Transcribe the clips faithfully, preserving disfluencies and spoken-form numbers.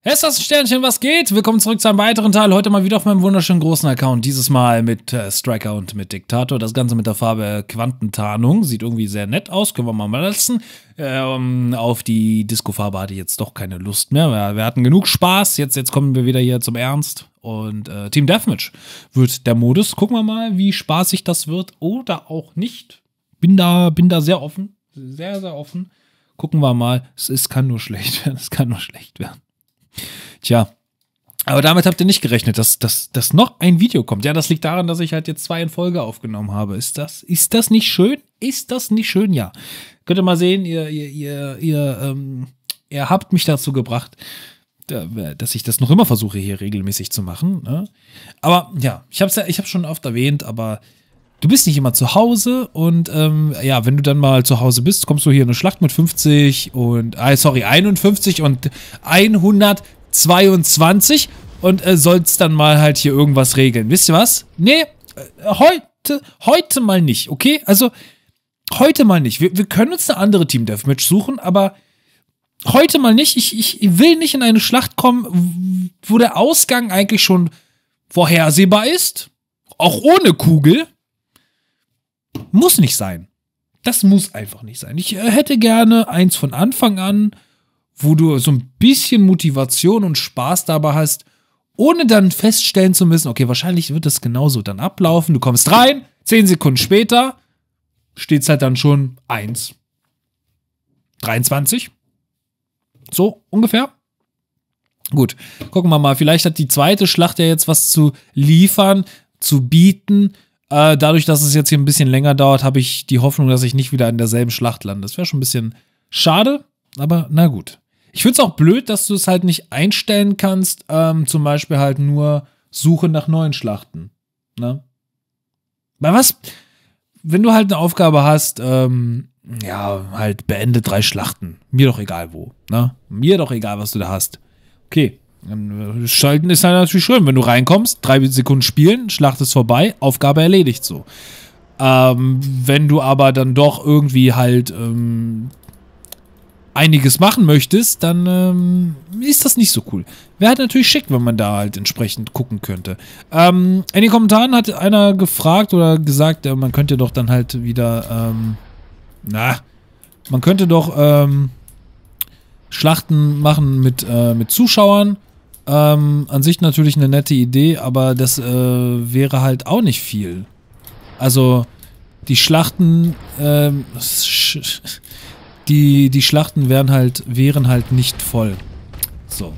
Es ist das Sternchen, was geht? Willkommen zurück zu einem weiteren Teil. Heute mal wieder auf meinem wunderschönen großen Account. Dieses Mal mit äh, Striker und mit Diktator. Das Ganze mit der Farbe Quantentarnung. Sieht irgendwie sehr nett aus. Können wir mal mal lassen. Ähm, auf die Disco-Farbe hatte ich jetzt doch keine Lust mehr. Wir, wir hatten genug Spaß. Jetzt, jetzt kommen wir wieder hier zum Ernst. Und äh, Team Deathmatch wird der Modus. Gucken wir mal, wie spaßig das wird. Oder auch nicht. Bin da, bin da sehr offen. Sehr, sehr offen. Gucken wir mal. Es, es kann nur schlecht werden. Es kann nur schlecht werden. Tja, aber damit habt ihr nicht gerechnet, dass, dass, dass noch ein Video kommt. Ja, das liegt daran, dass ich halt jetzt zwei in Folge aufgenommen habe. Ist das, ist das nicht schön? Ist das nicht schön? Ja. Könnt ihr mal sehen, ihr, ihr, ihr, ihr, ähm, ihr habt mich dazu gebracht, dass ich das noch immer versuche, hier regelmäßig zu machen. Ne? Aber ja, ich habe es ja, ich hab's schon oft erwähnt, aber du bist nicht immer zu Hause und ähm, ja, wenn du dann mal zu Hause bist, kommst du hier in eine Schlacht mit fünfzig und, äh, sorry, einundfünfzig und hundertzweiundzwanzig und äh, sollst dann mal halt hier irgendwas regeln. Wisst ihr was? Nee, äh, heute, heute mal nicht, okay? Also, heute mal nicht. Wir, wir können uns eine andere Team Deathmatch suchen, aber heute mal nicht. Ich, ich will nicht in eine Schlacht kommen, wo der Ausgang eigentlich schon vorhersehbar ist. Auch ohne Kugel. Muss nicht sein. Das muss einfach nicht sein. Ich äh, hätte gerne eins von Anfang an, wo du so ein bisschen Motivation und Spaß dabei hast, ohne dann feststellen zu müssen, okay, wahrscheinlich wird das genauso dann ablaufen. Du kommst rein, zehn Sekunden später steht's halt dann schon eins dreiundzwanzig. So ungefähr. Gut, gucken wir mal. Vielleicht hat die zweite Schlacht ja jetzt was zu liefern, zu bieten. Äh, dadurch, dass es jetzt hier ein bisschen länger dauert, habe ich die Hoffnung, dass ich nicht wieder in derselben Schlacht lande. Das wäre schon ein bisschen schade, aber na gut. Ich finde es auch blöd, dass du es halt nicht einstellen kannst, ähm, zum Beispiel halt nur Suche nach neuen Schlachten. Ne? Weil was, wenn du halt eine Aufgabe hast, ähm, ja, halt beende drei Schlachten. Mir doch egal wo. Ne? Mir doch egal, was du da hast. Okay. Schalten ist halt natürlich schön, wenn du reinkommst, drei Sekunden spielen, Schlacht ist vorbei, Aufgabe erledigt so. Ähm, wenn du aber dann doch irgendwie halt ähm, einiges machen möchtest, dann ähm, ist das nicht so cool. Wäre halt natürlich schick, wenn man da halt entsprechend gucken könnte. Ähm, in den Kommentaren hat einer gefragt oder gesagt, äh, man könnte doch dann halt wieder, ähm, na, man könnte doch ähm, Schlachten machen mit, äh, mit Zuschauern. Ähm, an sich natürlich eine nette Idee, aber das äh, wäre halt auch nicht viel. Also die Schlachten, ähm, die, die Schlachten wären halt, wären halt nicht voll. So.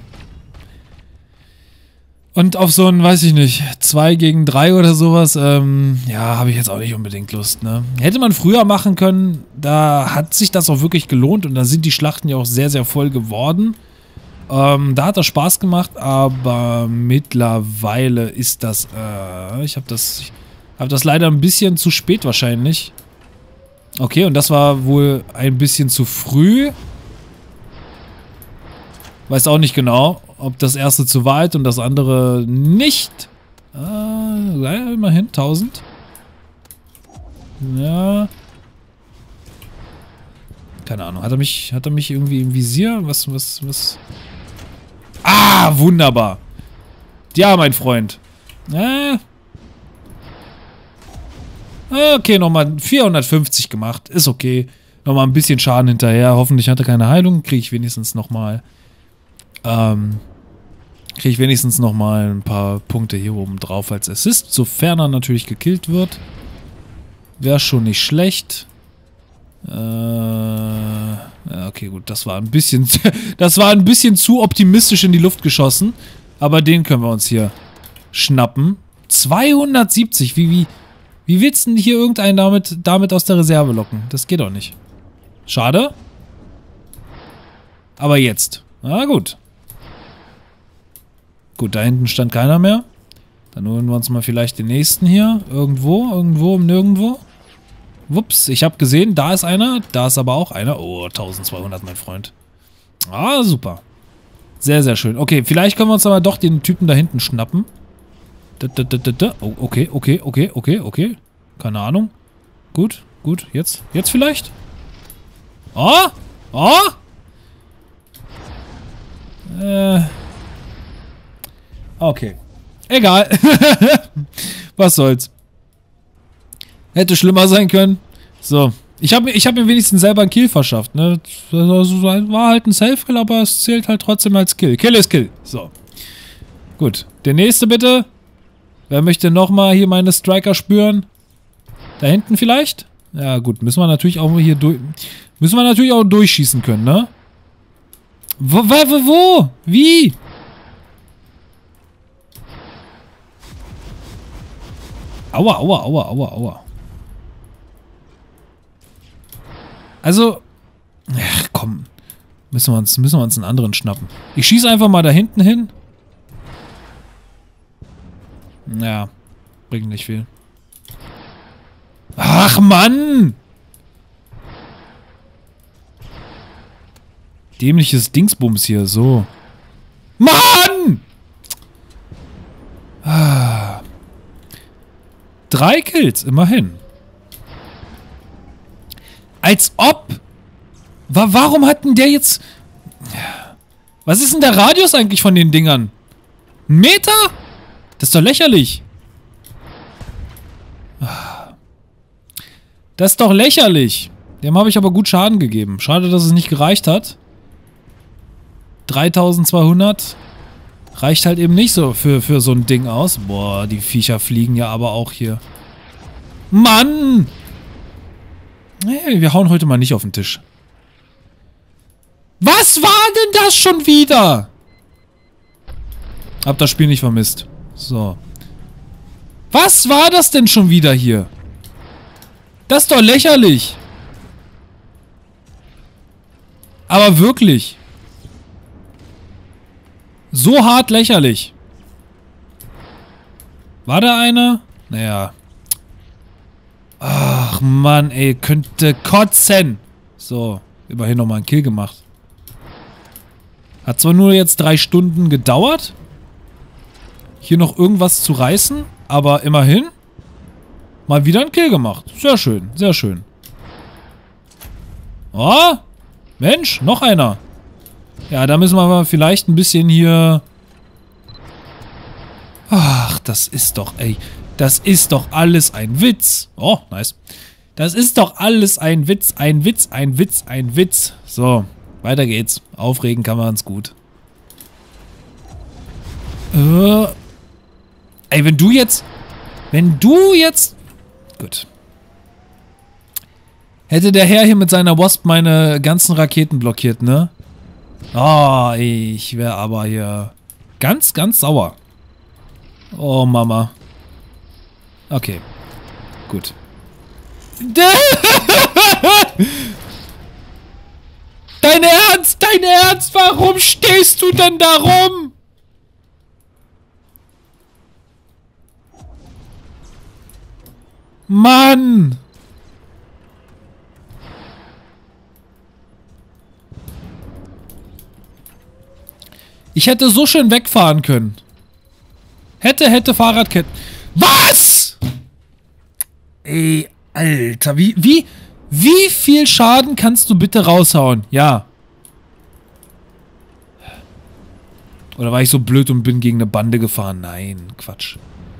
Und auf so ein, weiß ich nicht, zwei gegen drei oder sowas, ähm, ja, habe ich jetzt auch nicht unbedingt Lust, ne? Hätte man früher machen können, da hat sich das auch wirklich gelohnt und da sind die Schlachten ja auch sehr, sehr voll geworden. Ähm, da hat das Spaß gemacht, aber mittlerweile ist das, äh, ich habe das, ich habe das leider ein bisschen zu spät wahrscheinlich. Okay, und das war wohl ein bisschen zu früh. Weiß auch nicht genau, ob das erste zu weit und das andere nicht. Äh, immerhin, tausend. Ja. Keine Ahnung, hat er mich, hat er mich irgendwie im Visier? Was, was, was? Ah, wunderbar. Ja, mein Freund. Äh. Okay, nochmal vierhundertfünfzig gemacht. Ist okay. Nochmal ein bisschen Schaden hinterher. Hoffentlich hat er keine Heilung. Kriege ich wenigstens nochmal. Ähm. Kriege ich wenigstens nochmal ein paar Punkte hier oben drauf als Assist. Sofern er natürlich gekillt wird. Wäre schon nicht schlecht. Äh, ja, okay, gut, das war ein bisschen, das war ein bisschen zu optimistisch in die Luft geschossen, aber den können wir uns hier schnappen. zweihundertsiebzig, wie, wie, wie willst du denn hier irgendeinen damit, damit aus der Reserve locken? Das geht doch nicht. Schade. Aber jetzt. Na gut. Gut, da hinten stand keiner mehr. Dann holen wir uns mal vielleicht den nächsten hier. Irgendwo, irgendwo, um nirgendwo. Wups, ich habe gesehen, da ist einer, da ist aber auch einer. Oh, eintausendzweihundert, mein Freund. Ah, super. Sehr, sehr schön. Okay, vielleicht können wir uns aber doch den Typen da hinten schnappen. Da, da, da, da, da. Oh, okay, okay, okay, okay, okay. Keine Ahnung. Gut, gut, jetzt, jetzt vielleicht? Oh, oh. Äh, Okay. Egal. Was soll's. Hätte schlimmer sein können. So. Ich habe mir, ich hab mir wenigstens selber einen Kill verschafft, ne? Das war halt ein Safe-Kill, aber es zählt halt trotzdem als Kill. Kill ist Kill. So. Gut. Der nächste bitte. Wer möchte nochmal hier meine Striker spüren? Da hinten vielleicht? Ja gut, müssen wir natürlich auch hier durch... Müssen wir natürlich auch durchschießen können, ne? Wo? Wo? Wo? Wie? Aua, aua, aua, aua, aua. Also... Ach komm. Müssen wir uns, müssen wir uns einen anderen schnappen. Ich schieße einfach mal da hinten hin. Ja. Bringt nicht viel. Ach, Mann! Dämliches Dingsbums hier, so. Mann! Ah. Drei Kills, immerhin. Als ob! Wa- Warum hat denn der jetzt... Was ist denn der Radius eigentlich von den Dingern? Ein Meter? Das ist doch lächerlich. Das ist doch lächerlich. Dem habe ich aber gut Schaden gegeben. Schade, dass es nicht gereicht hat. dreitausendzweihundert reicht halt eben nicht so für, für so ein Ding aus. Boah, die Viecher fliegen ja aber auch hier. Mann! Hey, wir hauen heute mal nicht auf den Tisch. Was war denn das schon wieder? Hab das Spiel nicht vermisst. So. Was war das denn schon wieder hier? Das ist doch lächerlich. Aber wirklich. So hart lächerlich. War da einer? Naja. Ach Mann, ey. Könnte kotzen. So. Immerhin nochmal einen Kill gemacht. Hat zwar nur jetzt drei Stunden gedauert, hier noch irgendwas zu reißen, aber immerhin mal wieder einen Kill gemacht. Sehr schön, sehr schön. Oh, Mensch, noch einer. Ja, da müssen wir aber vielleicht ein bisschen hier... Ach, das ist doch, ey, das ist doch alles ein Witz. Oh, nice. Das ist doch alles ein Witz, ein Witz, ein Witz, ein Witz. So, weiter geht's. Aufregen kann man uns gut. Äh... Ey, wenn du jetzt... Wenn du jetzt... Gut. Hätte der Herr hier mit seiner Wasp meine ganzen Raketen blockiert, ne? Oh, ich wäre aber hier ganz, ganz sauer. Oh, Mama. Okay. Gut. Dein Ernst? Dein Ernst? Warum stehst du denn da rum? Mann! Ich hätte so schön wegfahren können. Hätte, hätte Fahrradketten. Was? Ey, Alter, wie, wie, wie viel Schaden kannst du bitte raushauen? Ja. Oder war ich so blöd und bin gegen eine Bande gefahren? Nein, Quatsch.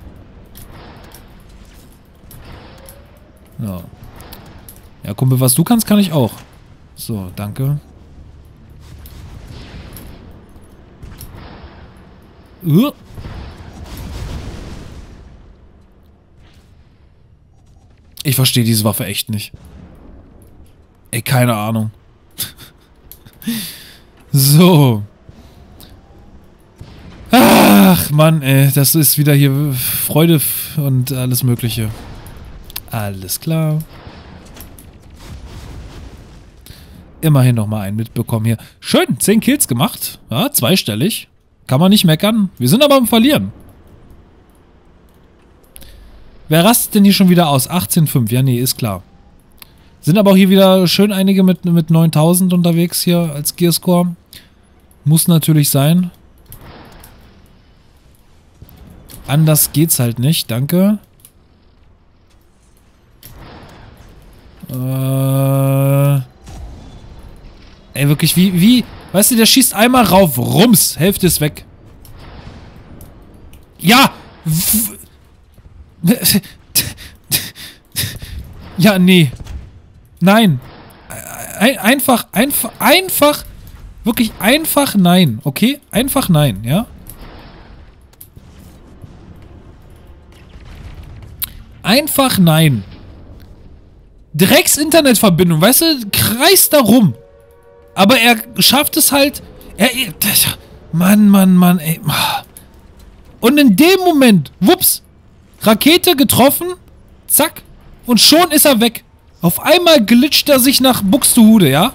Ja. Ja, Kumpel, was du kannst, kann ich auch. So, danke. Uh. Ich verstehe diese Waffe echt nicht. Ey, keine Ahnung. So. Ach, Mann, ey. Das ist wieder hier Freude und alles Mögliche. Alles klar. Immerhin nochmal einen mitbekommen hier. Schön, zehn Kills gemacht. Ja, zweistellig. Kann man nicht meckern. Wir sind aber am Verlieren. Wer rastet denn hier schon wieder aus? achtzehn fünf. Ja, nee, ist klar. Sind aber auch hier wieder schön einige mit, mit neuntausend unterwegs hier als Gearscore. Muss natürlich sein. Anders geht's halt nicht. Danke. Äh... Ey, wirklich, wie, wie... Weißt du, der schießt einmal rauf, rums, Hälfte ist weg. Ja! Ja, nee. Nein. Ein, einfach, einfach, einfach, wirklich einfach nein, okay? Einfach nein, ja? Einfach nein. Drecks-Internetverbindung, weißt du, kreist da rum. Aber er schafft es halt, er, Mann, Mann, Mann, ey. Und in dem Moment, wups, Rakete getroffen, zack, und schon ist er weg. Auf einmal glitscht er sich nach Buxtehude, ja?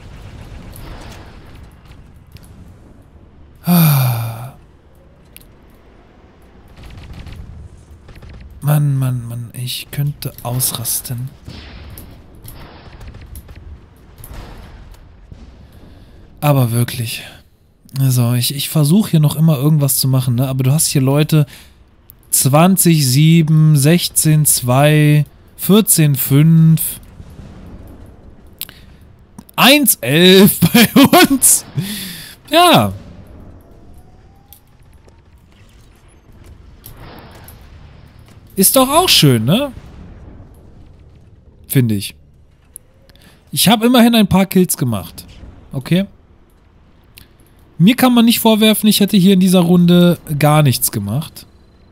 Mann, Mann, Mann, ich könnte ausrasten. Aber wirklich. Also, ich, ich versuche hier noch immer irgendwas zu machen, ne? Aber du hast hier Leute zwanzig, sieben, sechzehn, zwei, vierzehn, fünf, eins, elf bei uns. Ja. Ist doch auch schön, ne? Finde ich. Ich habe immerhin ein paar Kills gemacht. Okay? Mir kann man nicht vorwerfen, ich hätte hier in dieser Runde gar nichts gemacht.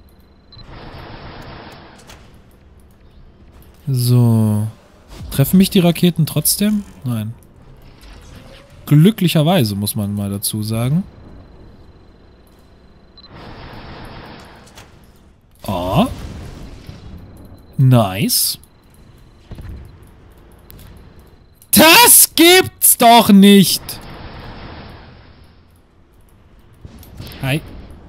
So. Treffen mich die Raketen trotzdem? Nein. Glücklicherweise, muss man mal dazu sagen. Oh. Nice. Das gibt's doch nicht! Hi.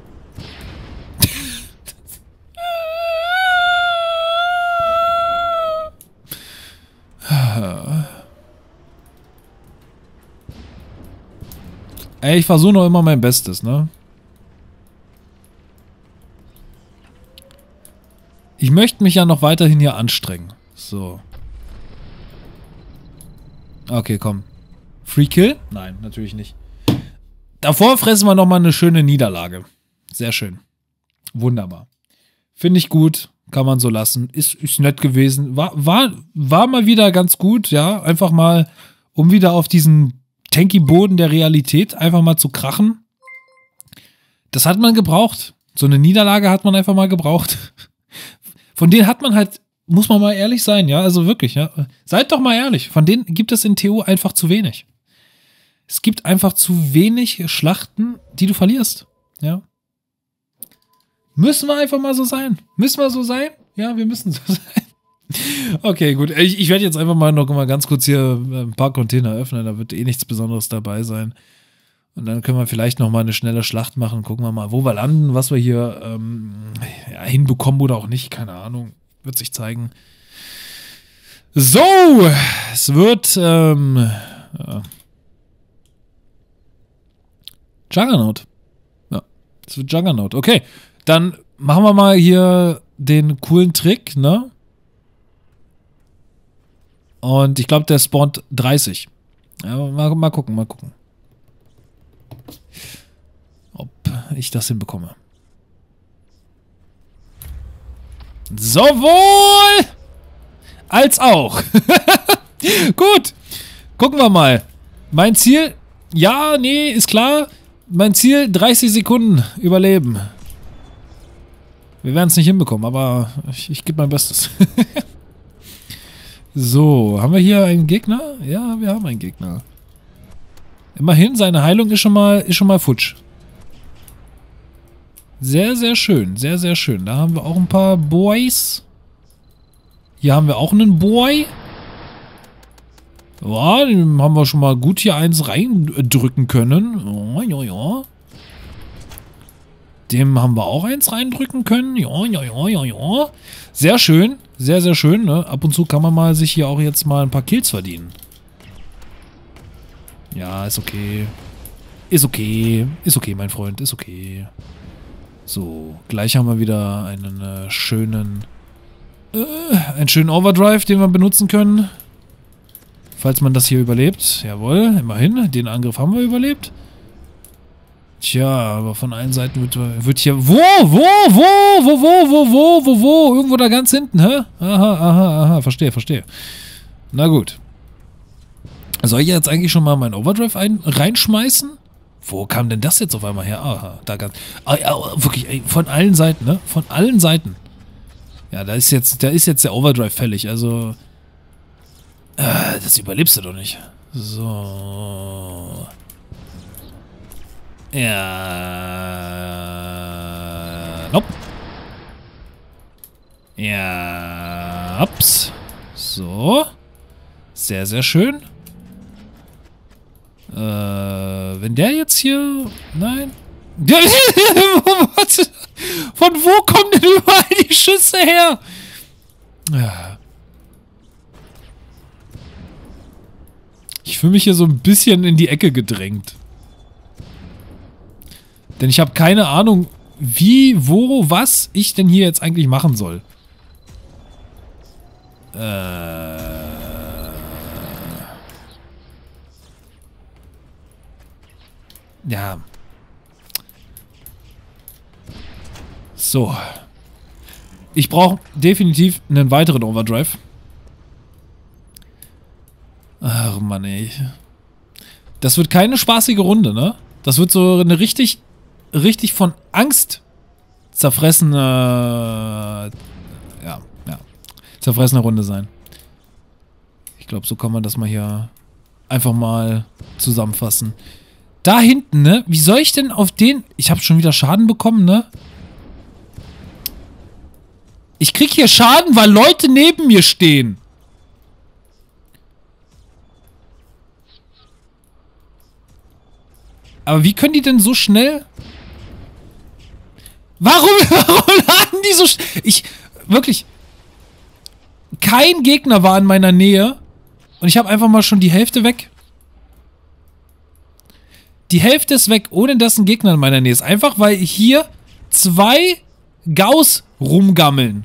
Ey, ich versuche noch immer mein Bestes, ne? Ich möchte mich ja noch weiterhin hier anstrengen. So. Okay, komm. Free Kill? Nein, natürlich nicht. Davor fressen wir nochmal eine schöne Niederlage. Sehr schön. Wunderbar. Finde ich gut. Kann man so lassen. Ist, ist nett gewesen. War, war, war mal wieder ganz gut, ja. Einfach mal, um wieder auf diesen tanky Boden der Realität einfach mal zu krachen. Das hat man gebraucht. So eine Niederlage hat man einfach mal gebraucht. Von denen hat man halt, muss man mal ehrlich sein, ja. Also wirklich, ja. Seid doch mal ehrlich. Von denen gibt es in T O einfach zu wenig. Es gibt einfach zu wenig Schlachten, die du verlierst. Ja. Müssen wir einfach mal so sein. Müssen wir so sein? Ja, wir müssen so sein. Okay, gut. Ich, ich werde jetzt einfach mal noch mal ganz kurz hier ein paar Container öffnen. Da wird eh nichts Besonderes dabei sein. Und dann können wir vielleicht noch mal eine schnelle Schlacht machen. Gucken wir mal, wo wir landen, was wir hier ähm, ja, hinbekommen oder auch nicht. Keine Ahnung. Wird sich zeigen. So. Es wird ähm, ja. Juggernaut. Ja, das wird Juggernaut. Okay, dann machen wir mal hier den coolen Trick, ne? Und ich glaube, der spawnt dreißig. Ja, mal, mal gucken, mal gucken. Ob ich das hinbekomme. Sowohl als auch. Gut, gucken wir mal. Mein Ziel, ja, nee, ist klar. Mein Ziel, dreißig Sekunden überleben. Wir werden es nicht hinbekommen, aber ich, ich gebe mein Bestes. So, haben wir hier einen Gegner? Ja, wir haben einen Gegner. Immerhin, seine Heilung ist schon mal, ist schon mal futsch. Sehr, sehr schön, sehr, sehr schön. Da haben wir auch ein paar Boys. Hier haben wir auch einen Boy. Ja, dem haben wir schon mal gut hier eins reindrücken können. Ja, ja, ja. Dem haben wir auch eins reindrücken können. Ja, ja, ja, ja, ja. Sehr schön. Sehr, sehr schön. Ne? Ab und zu kann man mal sich hier auch jetzt mal ein paar Kills verdienen. Ja, ist okay. Ist okay. Ist okay, mein Freund. Ist okay. So, gleich haben wir wieder einen äh, schönen... Äh, einen schönen Overdrive, den wir benutzen können. Falls man das hier überlebt. Jawohl, immerhin. Den Angriff haben wir überlebt. Tja, aber von allen Seiten wird, wird hier... Wo? Wo? Wo? Wo? Wo? Wo? Wo? Wo? Wo? Irgendwo da ganz hinten, hä? Aha, aha, aha. Verstehe, verstehe. Na gut. Soll ich jetzt eigentlich schon mal meinen Overdrive ein, reinschmeißen? Wo kam denn das jetzt auf einmal her? Aha, da ganz... Ah, ja, wirklich, ey, von allen Seiten, ne? Von allen Seiten. Ja, da ist jetzt, da ist jetzt der Overdrive fällig, also... Äh, das überlebst du doch nicht. So... Ja. Nope. Ja. Ups. So. Sehr, sehr schön. Äh, wenn der jetzt hier... Nein. Von wo kommen denn überall die Schüsse her? Ja. Ich fühle mich hier so ein bisschen in die Ecke gedrängt. Denn ich habe keine Ahnung, wie, wo, was ich denn hier jetzt eigentlich machen soll. Äh. Ja. So. Ich brauche definitiv einen weiteren Overdrive. Ach Mann, ey. Das wird keine spaßige Runde, ne? Das wird so eine richtig... richtig von Angst zerfressene, ja, ja, zerfressene Runde sein. Ich glaube, so kann man das mal hier einfach mal zusammenfassen. Da hinten, ne? Wie soll ich denn auf den... Ich habe schon wieder Schaden bekommen, ne? Ich krieg hier Schaden, weil Leute neben mir stehen. Aber wie können die denn so schnell... Warum, warum laden die so schnell... Ich, wirklich... Kein Gegner war in meiner Nähe. Und ich habe einfach mal schon die Hälfte weg. Die Hälfte ist weg, ohne dass ein Gegner in meiner Nähe ist. Einfach, weil hier zwei Gauss rumgammeln.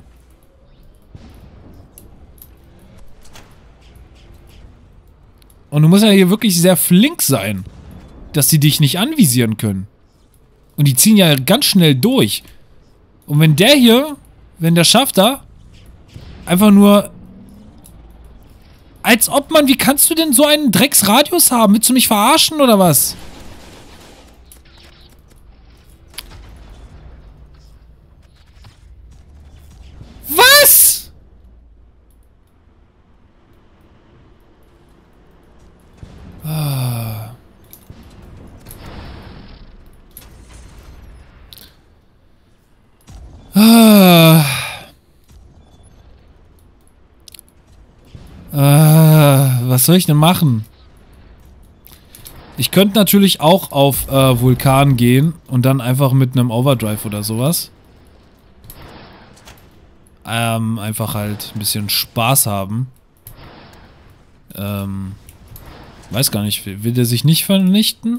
Und du musst ja hier wirklich sehr flink sein, dass die dich nicht anvisieren können. Und die ziehen ja ganz schnell durch. Und wenn der hier, wenn der schafft da, einfach nur... Als ob man, wie kannst du denn so einen Drecksradius haben? Willst du mich verarschen oder was? Was? Ah. Ah. Ah. Was soll ich denn machen? Ich könnte natürlich auch auf äh, Vulkan gehen und dann einfach mit einem Overdrive oder sowas. Ähm, einfach halt ein bisschen Spaß haben. Ähm, weiß gar nicht, will, will der sich nicht vernichten?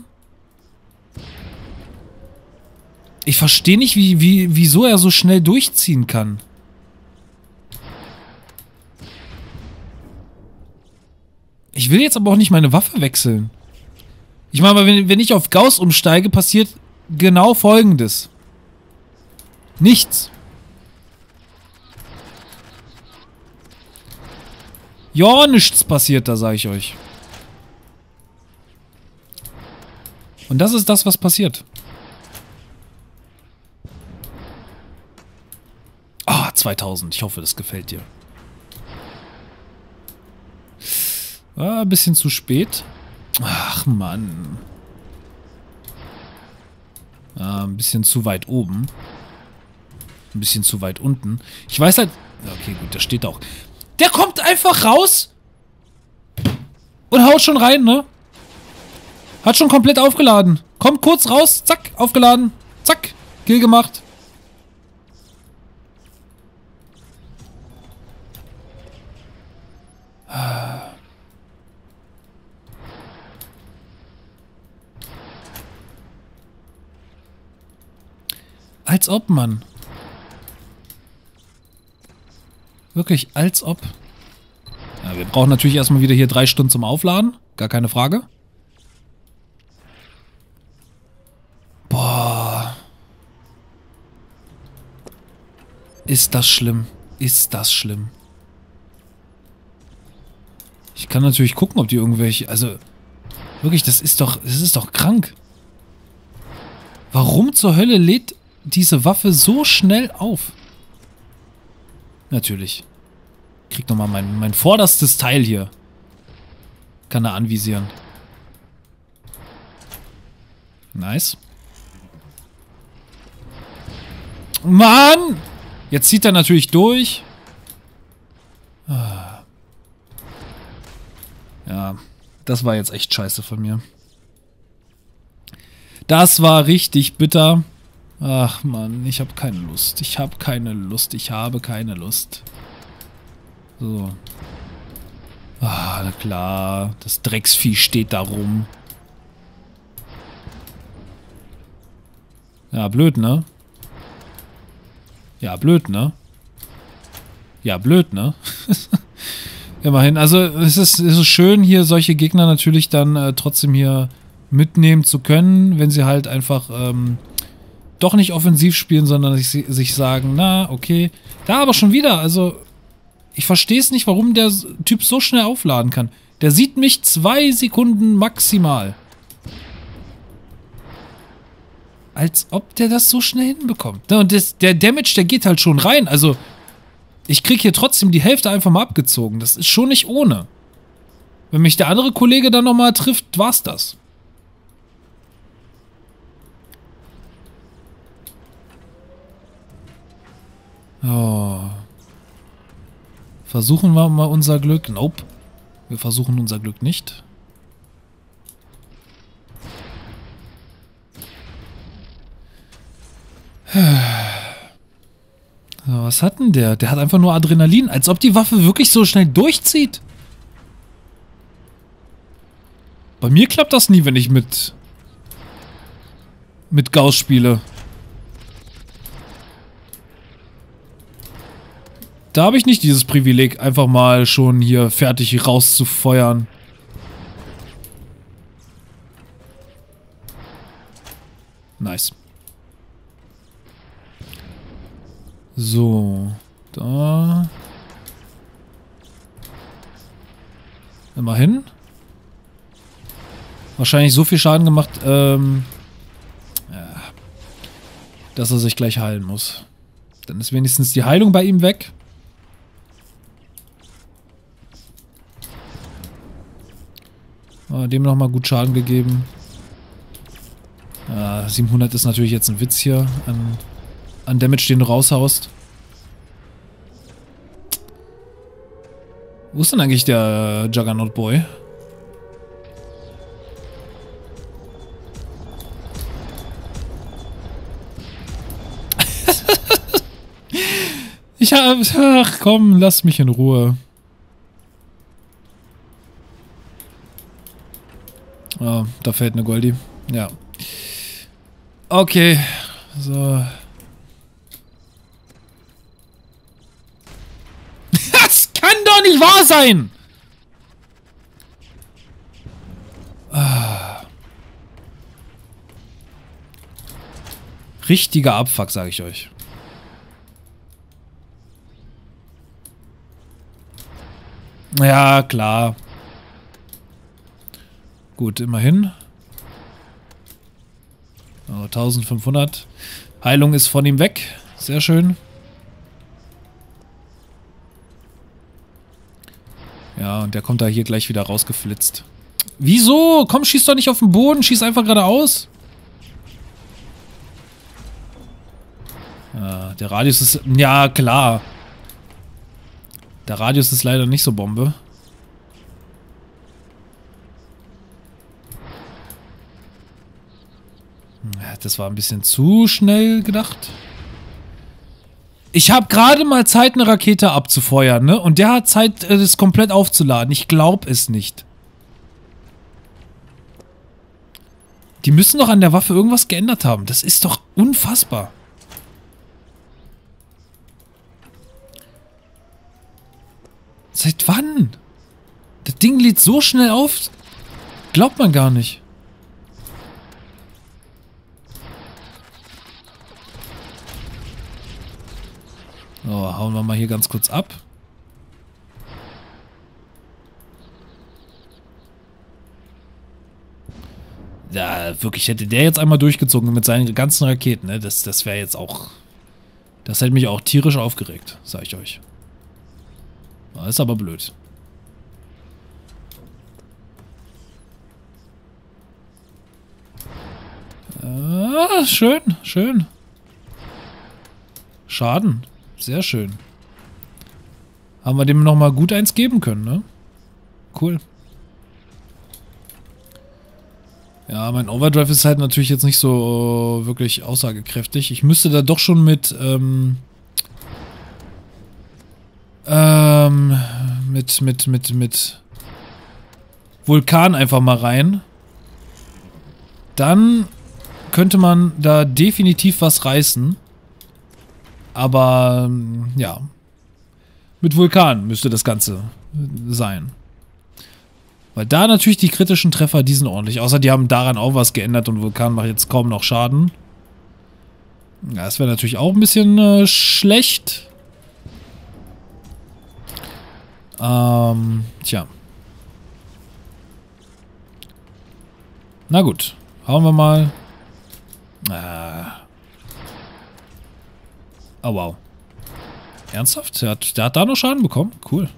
Ich verstehe nicht, wie, wie, wieso er so schnell durchziehen kann. Ich will jetzt aber auch nicht meine Waffe wechseln. Ich meine, wenn, wenn ich auf Gauss umsteige, passiert genau Folgendes. Nichts. Ja, nichts passiert da, sage ich euch. Und das ist das, was passiert. Ah, zweitausend. Ich hoffe, das gefällt dir. Ah, ein bisschen zu spät. Ach, Mann. Ah, ein bisschen zu weit oben. Ein bisschen zu weit unten. Ich weiß halt... Okay, gut, der steht auch. Der kommt einfach raus und haut schon rein, ne? Hat schon komplett aufgeladen. Kommt kurz raus, zack, aufgeladen. Zack, Kill gemacht. Als ob, Mann. Wirklich, als ob. Ja, wir brauchen natürlich erstmal wieder hier drei Stunden zum Aufladen. Gar keine Frage. Ist das schlimm? Ist das schlimm? Ich kann natürlich gucken, ob die irgendwelche... Also, wirklich, das ist doch... Das ist doch krank. Warum zur Hölle lädt diese Waffe so schnell auf? Natürlich. Krieg nochmal mein, mein vorderstes Teil hier. Kann er anvisieren. Nice. Mann! Jetzt zieht er natürlich durch. Ja, das war jetzt echt scheiße von mir. Das war richtig bitter. Ach Mann, ich habe keine Lust. Ich habe keine Lust. Ich habe keine Lust. So. Ah, na klar. Das Drecksvieh steht da rum. Ja, blöd, ne? Ja, blöd, ne? Ja, blöd, ne? Immerhin. Also, es ist, es ist schön, hier solche Gegner natürlich dann äh, trotzdem hier mitnehmen zu können, wenn sie halt einfach ähm, doch nicht offensiv spielen, sondern sich, sich sagen, na, okay. Da aber schon wieder, also ich verstehe es nicht, warum der Typ so schnell aufladen kann. Der sieht mich zwei Sekunden maximal. Als ob der das so schnell hinbekommt. Und das, der Damage, der geht halt schon rein. Also, ich krieg hier trotzdem die Hälfte einfach mal abgezogen. Das ist schon nicht ohne. Wenn mich der andere Kollege dann nochmal trifft, war's das. Oh. Versuchen wir mal unser Glück. Nope. Wir versuchen unser Glück nicht. So, was hat denn der? Der hat einfach nur Adrenalin. Als ob die Waffe wirklich so schnell durchzieht. Bei mir klappt das nie, wenn ich mit mit Gauss spiele. Da habe ich nicht dieses Privileg, einfach mal schon hier fertig rauszufeuern. Nice. So. Da. Immerhin. Wahrscheinlich so viel Schaden gemacht, ähm, ja, dass er sich gleich heilen muss. Dann ist wenigstens die Heilung bei ihm weg. Dem nochmal gut Schaden gegeben. Ja, siebenhundert ist natürlich jetzt ein Witz hier an, an Damage, den du raushaust. Wo ist denn eigentlich der Juggernaut Boy? Ich hab... Ach komm, lass mich in Ruhe. Oh, da fällt eine Goldie. Ja. Okay. So. Das kann doch nicht wahr sein! Ah. Richtiger Abfuck, sage ich euch. Ja, klar. Gut, immerhin. Oh, eintausendfünfhundert. Heilung ist von ihm weg. Sehr schön. Ja, und der kommt da hier gleich wieder rausgeflitzt. Wieso? Komm, schieß doch nicht auf den Boden. Schieß einfach geradeaus. Ja, der Radius ist... Ja, klar. Der Radius ist leider nicht so Bombe. Das war ein bisschen zu schnell gedacht. Ich habe gerade mal Zeit, eine Rakete abzufeuern, ne? Und der hat Zeit, das komplett aufzuladen. Ich glaube es nicht. Die müssen doch an der Waffe irgendwas geändert haben. Das ist doch unfassbar. Seit wann? Das Ding lädt so schnell auf. Glaubt man gar nicht. So, hauen wir mal hier ganz kurz ab. Ja, wirklich, hätte der jetzt einmal durchgezogen mit seinen ganzen Raketen, ne? Das, das wäre jetzt auch... Das hätte mich auch tierisch aufgeregt, sag ich euch. Das ist aber blöd. Ah, schön, schön. Schaden. Sehr schön. Haben wir dem nochmal gut eins geben können, ne? Cool. Ja, mein Overdrive ist halt natürlich jetzt nicht so wirklich aussagekräftig. Ich müsste da doch schon mit, ähm, ähm, mit, mit, mit, mit Vulkan einfach mal rein. Dann könnte man da definitiv was reißen. Aber, ja. Mit Vulkan müsste das Ganze sein. Weil da natürlich die kritischen Treffer, die sind ordentlich. Außer die haben daran auch was geändert und Vulkan macht jetzt kaum noch Schaden. Ja, das wäre natürlich auch ein bisschen äh, schlecht. Ähm, tja. Na gut. Hauen wir mal. Ah. Oh, wow. Ernsthaft? Der hat, der hat da noch Schaden bekommen? Cool.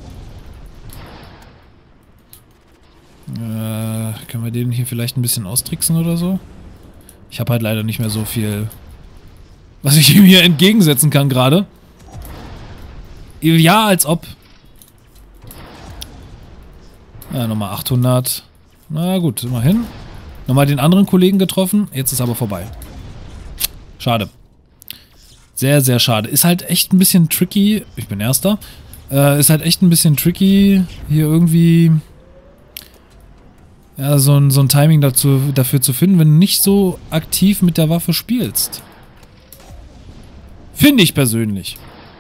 Äh, können wir den hier vielleicht ein bisschen austricksen oder so? Ich habe halt leider nicht mehr so viel, was ich ihm hier entgegensetzen kann gerade. Ja, als ob. Ja, nochmal achthundert. Na gut, immerhin. Nochmal den anderen Kollegen getroffen. Jetzt ist aber vorbei. Schade. Sehr, sehr schade. Ist halt echt ein bisschen tricky. Ich bin Erster. Äh, ist halt echt ein bisschen tricky, hier irgendwie... Ja, so ein, so ein Timing dazu, dafür zu finden, wenn du nicht so aktiv mit der Waffe spielst. Finde ich persönlich.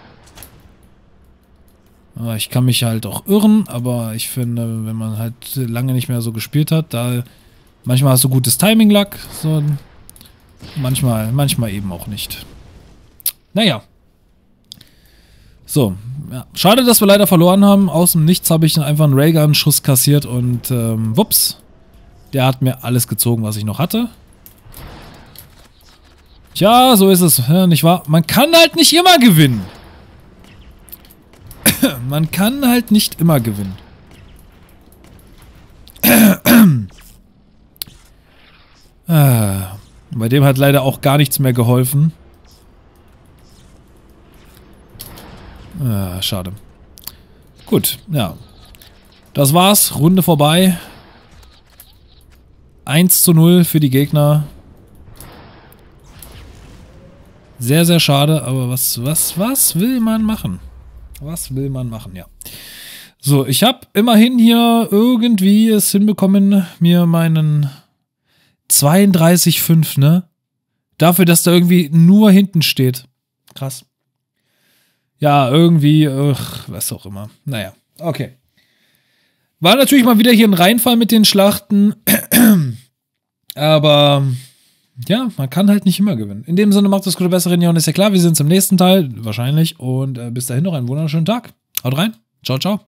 Aber ich kann mich halt auch irren, aber ich finde, wenn man halt lange nicht mehr so gespielt hat, da manchmal hast du gutes Timing-Luck, so manchmal, manchmal eben auch nicht. Naja. So, ja. Schade, dass wir leider verloren haben. Aus dem Nichts habe ich einfach einen Raygun-Schuss kassiert und ähm, wups. Der hat mir alles gezogen, was ich noch hatte. Tja, so ist es, ja, nicht wahr? Man kann halt nicht immer gewinnen. Man kann halt nicht immer gewinnen. ah, bei dem hat leider auch gar nichts mehr geholfen. Ah, schade. Gut, ja. Das war's. Runde vorbei. eins zu null für die Gegner. Sehr, sehr schade, aber was, was, was will man machen? Was will man machen, ja. So, ich habe immerhin hier irgendwie es hinbekommen, mir meinen zweiunddreißig fünf, ne? Dafür, dass da irgendwie nur hinten steht. Krass. Ja, irgendwie, ach, was auch immer. Naja, okay. War natürlich mal wieder hier ein Reinfall mit den Schlachten. Aber ja, man kann halt nicht immer gewinnen. In dem Sinne, macht das gute Bessere, und ist ja klar, wir sehen uns im nächsten Teil, wahrscheinlich. Und äh, bis dahin noch einen wunderschönen Tag. Haut rein. Ciao, ciao.